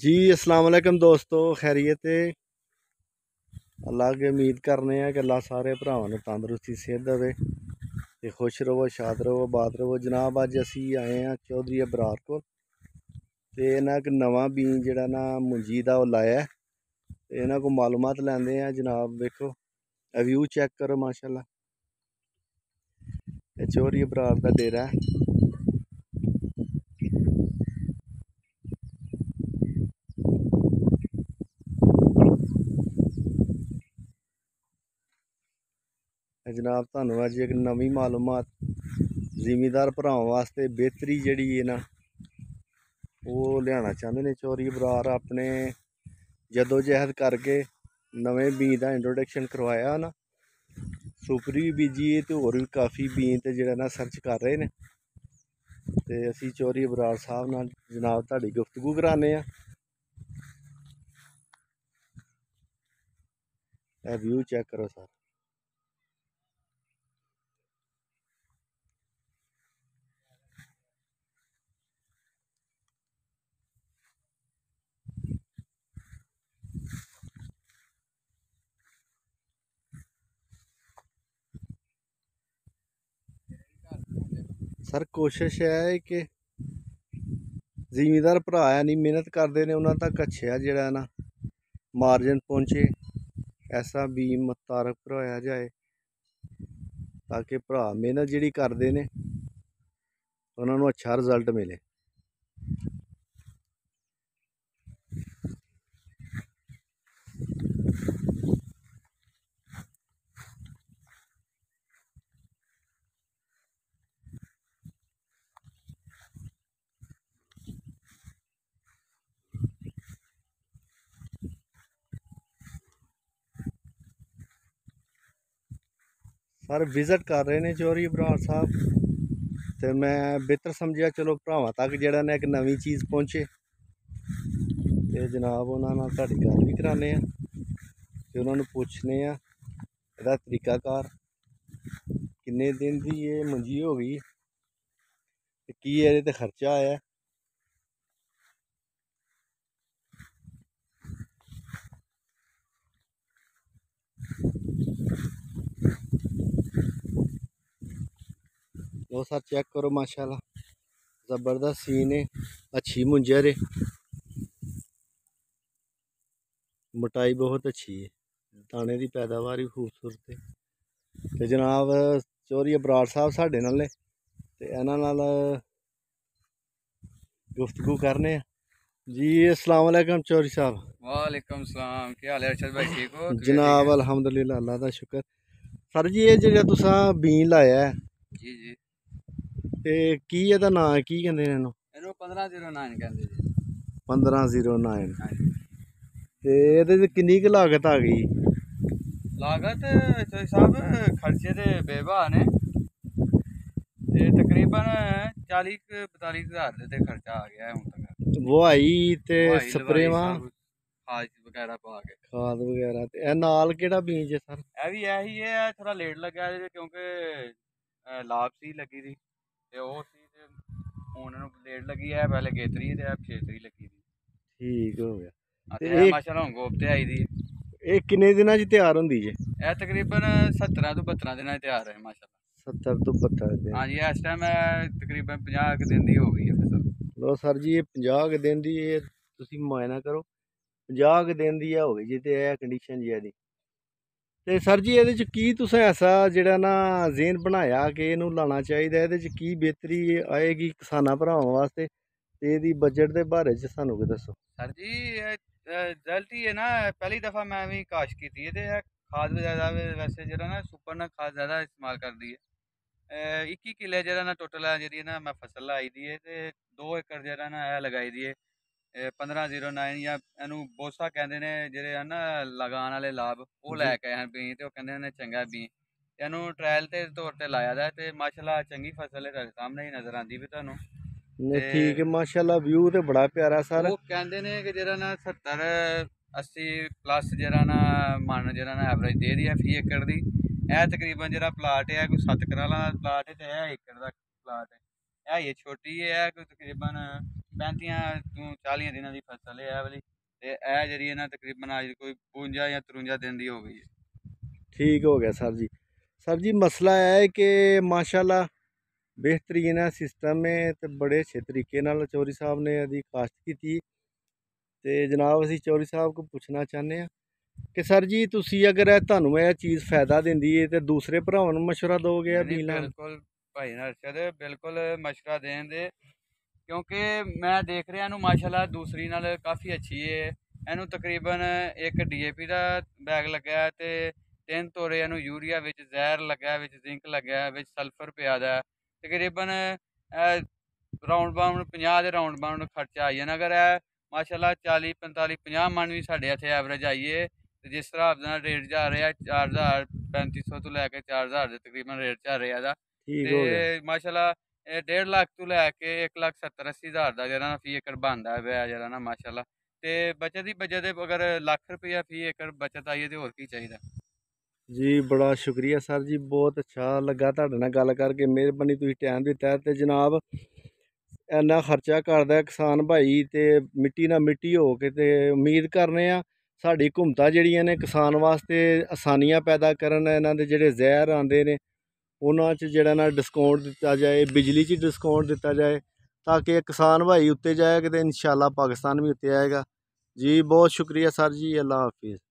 जी अस्सलाम वालेकुम दोस्तों, खैरियत है। अल्लाह की उम्मीद करने हैं कि अल्लाह सारे भरावां नूं तंदरुस्ती सेहत देवे ते खुश रवो, शाद रवो, बात रवो। जनाब अज असी आए हैं चौधरी अबरार कोल ते इन्हां इक नवां बीं जिहड़ा ना मुंजी दा ओह लाया है ते इन्हां को मालूमात लैंदे हैं। जनाब देखो व्यू चेक करो, माशाअल्लाह ये चौधरी अबरार दा डेरा है। जनाब तुहानूं अज एक नवीं मालूमात जिमीदार भरावां वास्ते बेहतरी जिहड़ी है ना वो लियाना चाहते ने। चौधरी अबरार अपने जदोजहद करके नवे बीं का इंट्रोडक्शन करवाया ना, सुपरी भी बीजी तो होर भी काफ़ी बीं ते जिहड़ा ना सर्च कर रहे हैं। तो असी चौधरी अबरार साहब नाल जनाब तुहाडी गुफ्तगू कराने आ। व्यू चेक करो सर। सर कोशिश है कि जिमीदार भरा नहीं मेहनत करते हैं उन्होंने तक अच्छा जिहड़ा ना मार्जिन पहुँचे, ऐसा बीं मुतारफ करवाया जाए ताकि भरा मेहनत जिहड़ी करते हैं उन्होंने अच्छा रिजल्ट मिले। सर विजिट कर रहे हैं चौधरी अबरार साहब, तो मैं बेहतर समझिया चलो भरावां तक जिहड़ा ना एक नवीं चीज़ पहुँचे तो जनाब उन्होंने तुहाडी गल भी कराने ते उन्होंने पुछने एहदा तरीकाकार किन्ने दिन की ये मंजी हो गई ते की एहदे ते खर्चा आया। लो सर चेक करो, माशाल्लाह ज़बरदस्त सीन है, अच्छी मुंजर है, मोटाई बहुत अच्छी है, दाने की पैदावार भी खूबसूरत है। तो जनाब चौधरी अबरार साहब साढ़े नाल ते इन्हां नाल गुफ्तगू करने जी। अस्सलाम वालेकुम चौधरी साहब। वालेकुम सलाम, क्या हाल है अरशद भाई, ठीक हो? जनाब अल्हम्दुलिल्लाह अल्लाह का शुक्र। सर जी ये जेह्ड़ा तुसां बीं लाया है जी जी, ते की एहदा नाम की कहंदे ने इहनूं? ਇਹਨੂੰ 1509 ਕਹਿੰਦੇ ਜੀ। 1509 ਹਾਂਜੀ, ते एहदे च किन्नी क लागत आ गई? ਲਾਗਤ ਚੌਧਰੀ ਸਾਹਿਬ ਖਰਚੇ ਤੇ ਬੇਵਾ ਨੇ ਤੇ ਤਕਰੀਬਨ 40 42 ਹਜ਼ਾਰ ਦੇ ਤੇ ਖਰਚਾ ਆ ਗਿਆ ਹੈ ਹੁਣ ਤੱਕ। बुआई ते ਵਾਹੀ ਲਵਾਈ स्प्रेवां ਸਭ ਖਾਦ ਵਗੈਰਾ ਪਾ ਕੇ। खाद वगैरह ते ए नाल केड़ा बीज है सर? ਇਹ ਵੀ ਇਹੀ ਹੈ, ਥੋੜਾ ਲੇਟ ਲੱਗਾ ਇਹਦੇ ਕਿਉਂਕਿ ਲਾਭ ਸੀ ਲੱਗੀ ਦੀ ਤੇ ਉਹ ਸੀ ਤੇ ਹੁਣ ਇਹਨੂੰ ਲੇਟ ਲੱਗੀ ਹੈ, ਪਹਿਲੇ ਗੇਤਰੀ ਤੇ ਇਹ ਛੇਤਰੀ ਲੱਗੀ ਦੀ। ठीक हो गया। ਤੇ ते ਇਹ ਮਾਸ਼ਾਅੱਲਾ ਹੁਣ ਗੋਪ ਤੇ ਆਈ ਦੀ ਹੈ। ये किन्ने दिनां च तैयार होंदी जे? ਇਹ ਤਕਰੀਬਨ 17 ਤੋਂ 72 ਦਿਨਾਂ 'ਚ ਤਿਆਰ ਹੈ ਮਾਸ਼ਾਅੱਲਾ। 70 तो 72 दिन। हाँ जी, इस टाइम तकरीबन 50 कुछ दिन की हो गई है फसल। लो सर जी ये 50 दिन दी ये तुसीं मुआयना करो, 50 दिन दी हो गई जी ते ए कंडीशन जी एहदी। ते सर जी एहदे च की तुसें ऐसा जेह्ड़ा ना ज़हन बनाया कि इहनूं लाना चाहिदा, एहदे च की बेहतरी आएगी किसानां भरावां वास्ते ते एहदी बजट दे बारे च सानूं कोई दस्सो। सर जी रिजल्ट ही है ना, पहली दफ़ा मैं भी काश की थी ते खाद ज़्यादा वैसे जो ना सुपर ने खाद ज़्यादा इस्तेमाल कर दी है। 21 किले जो ना टोटल जी ना मैं फसल लाई दी है ते 2 एकड़ जो ना लगाई दी है। 1509 ਜਾਂ ਇਹਨੂੰ ਬੋਸਾ ਕਹਿੰਦੇ ਨੇ ਜਿਹੜੇ ਆ ਨਾ ਲਗਾਉਣ ਵਾਲੇ ਲਾਭ, ਉਹ ਲੈ ਕੇ ਆਏ ਬੀਂ ਤੇ ਉਹ ਕਹਿੰਦੇ ਨੇ ਚੰਗਾ ਬੀਂ। ਇਹਨੂੰ ਟ੍ਰਾਇਲ ਦੇ ਤੌਰ ਤੇ ਲਾਇਆ ਦਾ ਤੇ ਮਾਸ਼ਾਅੱਲਾ ਚੰਗੀ ਫਸਲ ਹੈ, ਤੁਹਾਡੇ ਸਾਹਮਣੇ ਹੀ ਨਜ਼ਰ ਆਉਂਦੀ ਵੀ ਤੁਹਾਨੂੰ। नहीं ठीक है माशाल्लाह, व्यू तो बड़ा प्यारा सर। ਉਹ ਕਹਿੰਦੇ ਨੇ ਕਿ ਜਿਹੜਾ ਨਾ 70 80 ਪਲੱਸ ਜਿਹੜਾ ਨਾ ਮਨ ਜਿਹੜਾ ਨਾ ਐਵਰੇਜ ਦੇ ਰਹੀ ਹੈ ਫੀ ਏਕੜ ਦੀ। ਇਹ ਤਕਰੀਬਨ ਜਿਹੜਾ ਪਲਾਟ ਹੈ ਕੋਈ 7 ਕਨਾਲਾਂ ਦਾ ਪਲਾਟ ਹੈ ਤੇ ਇਹ ਏਕੜ ਦਾ ਪਲਾਟ ਹੈ। ਇਹ ਛੋਟੀ ਹੈ, ਕੋਈ ਤਕਰੀਬਨ 35 ਤੋਂ 40 ਦਿਨਾਂ ਦੀ ਫਸਲ ਹੈ ਇਹ ਵਾਲੀ, ਤੇ ਇਹ ਜਿਹੜੀ ਹੈ ਨਾ ਤਕਰੀਬਨ ਅੱਜ ਕੋਈ 52 ਜਾਂ 53 ਦਿਨ ਦੀ ਹੋ ਗਈ ਹੈ। ਠੀਕ ਹੋ ਗਿਆ ਸਰ ਜੀ। ਸਰ ਜੀ ਮਸਲਾ ਇਹ ਹੈ ਕਿ ਮਾਸ਼ਾਅੱਲਾ बेहतरीन है सिस्टम है तो बड़े अच्छे तरीके नाल चौधरी साहब ने यदि काश्त की। तो जनाब असी चौधरी साहब को पूछना चाहते हैं कि सर जी तुसी अगर तुहानू यह चीज़ फायदा देंदी है तो दूसरे भरावां नू मशवरा दोगे नहीं, बीज लाने? बिल्कुल भाई नरशद, बिल्कुल मशवरा दें दे, क्योंकि मैं देख रहा ਇਹਨੂੰ ਮਾਸ਼ਾਅੱਲਾ ਦੂਸਰੀ ਨਾਲ ਕਾਫੀ ਅੱਛੀ ਹੈ। ਇਹਨੂੰ ਤਕਰੀਬਨ ਇੱਕ DAP ਦਾ ਬੈਗ ਲੱਗਾ ਤੇ 3 ਤੋਰੇ ਇਹਨੂੰ ਯੂਰੀਆ ਵਿੱਚ, ਜ਼ਹਿਰ ਲੱਗਾ ਵਿੱਚ, ਜ਼ਿੰਕ ਲੱਗਾ ਵਿੱਚ, ਸਲਫਰ ਪਿਆ ਦਾ ਤਕਰੀਬਨ ਰਾਉਂਡ ਬਾਉਂਡ 50 ਦੇ ਰਾਉਂਡ ਬਾਉਂਡ ਖਰਚਾ ਆਈ ਜਾਣਾ। ਅਗਰ ਇਹ ਮਾਸ਼ਾਅੱਲਾ 40 45 50 ਮਣ ਵੀ ਸਾਡੇ ਇੱਥੇ ਐਵਰੇਜ ਆਈਏ ਤੇ ਜਿਸ ਤਰ੍ਹਾਂ ਦਾ ਰੇਟ ਜਾ ਰਿਹਾ 4000 3500 ਤੋਂ ਲੈ ਕੇ 4000 ਦੇ ਤਕਰੀਬਨ ਰੇਟ ਚੱਲ ਰਿਹਾ ਇਹਦਾ। ठीक हो गया। ਤੇ ਮਾਸ਼ਾਅੱਲਾ 1.5 ਲੱਖ ਤੋਂ ਲੈ ਕੇ 1,70,80,000 ਦਾ ਜਿਹੜਾ ਨਾ ਫੀ ਏਕੜ ਬਣਦਾ ਪਿਆ ਜਿਹੜਾ ਨਾ ਮਾਸ਼ਾਅੱਲਾ। ਤੇ ਬਚਤ ਹੀ ਬਚਤ ਹੈ, ਅਗਰ ਲੱਖ ਰੁਪਇਆ ਫੀ ਏਕੜ ਬਚਤ ਆਈਏ ਤੇ ਹੋਰ ਕੀ ਚਾਹੀਦਾ। जी बड़ा शुक्रिया सर जी, बहुत अच्छा लगा तुहाडे नाल गल करके। मेहरबानी तुसीं टाइम दित्ता ते जनाब इन्ना खर्चा करदा किसान भाई ते मिट्टी नाल मिट्टी हो के ते उम्मीद करने आ साडी हुकूमतां जेहड़ियां ने किसान वास्ते आसानियां पैदा करन, इन्हां दे जेहड़े जहर आंदे ने उन्हां च जेहड़ा ना डिस्काउंट दित्ता जाए, बिजली च डिस्काउंट दित्ता जाए ताकि किसान भाई उत्ते जाएगा तो इंशाअल्लाह पाकिस्तान भी उत्ते आएगा। जी बहुत शुक्रिया सर जी, अल्लाह हाफिज़।